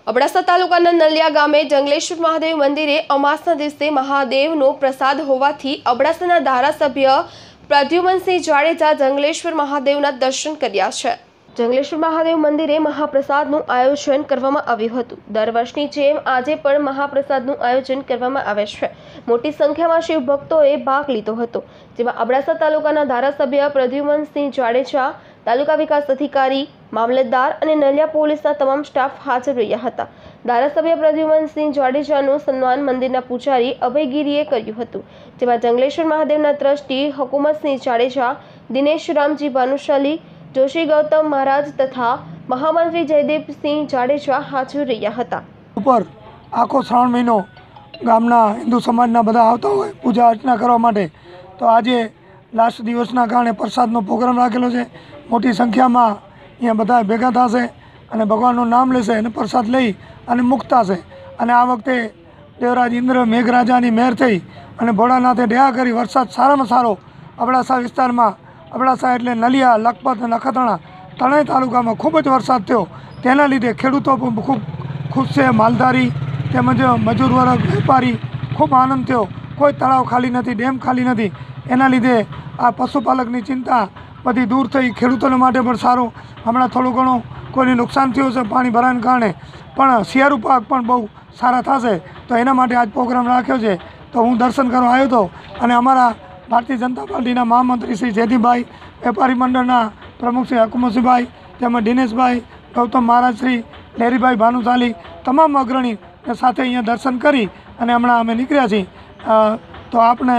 અબડાસા તાલુકાના નલિયા ગામે જંગલેશ્વર મહાદેવ મંદિરે અમાસના દિવસે મહાદેવનો પ્રસાદ હોવાથી અબડાસાના ધારાસભ્ય પ્રદ્યુમનસિંહ જાડેજા જંગલેશ્વર મહાદેવના દર્શન કર્યા છે। જંગલેશ્વર મહાદેવ મંદિરે મહાપ્રસાદનું આયોજન કરવામાં આવ્યું હતું। દર વર્ષની જેમ આજે પણ મહાપ્રસાદનું આયોજન કરવામાં આવે છે। મોટી સંખ્યામાં શિવ ભક્તોએ ભાગ લીધો હતો, જેમાં અબડાસા તાલુકાના ધારાસભ્ય પ્રદ્યુમનસિંહ જાડેજા, તાલુકા વિકાસ અધિકારી, મામલતદાર અને નલિયા પોલીસના તમામ સ્ટાફ હાજર રહ્યા હતા। ધારાસભ્ય પ્રદ્યુમનસિંહ જાડેજાનું સન્માન મંદિરના પૂજારી અભયગીરીએ કર્યું હતું, જેમાં જંગલેશ્વર મહાદેવના ટ્રસ્ટી હુકુમતસિંહ જાડેજા, દિનેશ રામજી ભાનુશાલી, જોશી ગૌતમ મહારાજ તથા મહામંત્રી જયદેવસિંહ જાડેજા હાજર રહ્યા હતા। ઉપર આખો શ્રાવણ મહિનો ગામના હિન્દુ સમાજના બધા આવતા હોય પૂજા અર્ચના કરવા માટે, તો આજે લાસ્ટ દિવસના કારણે પ્રસાદનો પ્રોગ્રામ રાખેલો છે। મોટી સંખ્યામાં અહીંયા બધા ભેગા થશે અને ભગવાનનું નામ લેશે અને પ્રસાદ લઈ અને મુક્ત થશે। અને આ વખતે દેવરાજ ઇન્દ્ર મેઘરાજાની મહેર થઈ અને ભોળાનાથે દયા કરી વરસાદ સારામાં સારો અબડાસા વિસ્તારમાં, અબડાસા એટલે નલિયા, લખપત અને નખત્રાણા ત્રણેય તાલુકામાં ખૂબ જ વરસાદ થયો। તેના લીધે ખેડૂતો પણ ખૂબ ખુશ છે, માલધારી તેમજ મજૂર વર્ગ, વેપારી ખૂબ આનંદ થયો। કોઈ તળાવ ખાલી નથી, ડેમ ખાલી નથી, એના લીધે આ પશુપાલકની ચિંતા બધી દૂર થઈ। ખેડૂતોને માટે પણ સારું, હમણાં થોડું ઘણું કોઈને નુકસાન થયું છે પાણી ભરાવાને કારણે, પણ શિયાળુ પાક પણ બહુ સારા થશે, તો એના માટે આજ પ્રોગ્રામ રાખ્યો છે। તો હું દર્શન કરવા આવ્યો હતો અને અમારા ભારતીય જનતા પાર્ટીના મહામંત્રી શ્રી જયદીપભાઈ, વેપારી મંડળના પ્રમુખ શ્રી હુકુમતસિંહભાઈ, તેમજ દિનેશભાઈ, ગૌતમ મહારાજ શ્રી, લેરીભાઈ ભાનુશાલી, તમામ અગ્રણી સાથે અહીંયા દર્શન કરી અને હમણાં અમે નીકળ્યા છીએ। તો આપણે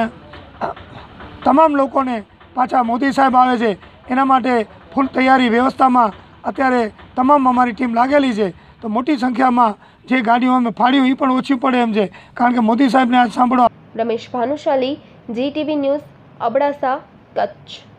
તમામ લોકોને પાછા મોદી સાહેબ આવે છે એના માટે ફૂલ તૈયારી વ્યવસ્થામાં અત્યારે તમામ અમારી ટીમ લાગેલી છે। તો મોટી સંખ્યામાં જે ગાડીઓ અમે ફાળ્યું એ પણ ઓછી પડે એમ છે, કારણ કે મોદી સાહેબને આજ સાંભળવા। Ramesh Bhanushali, GTV news, Abdasa, Kutch.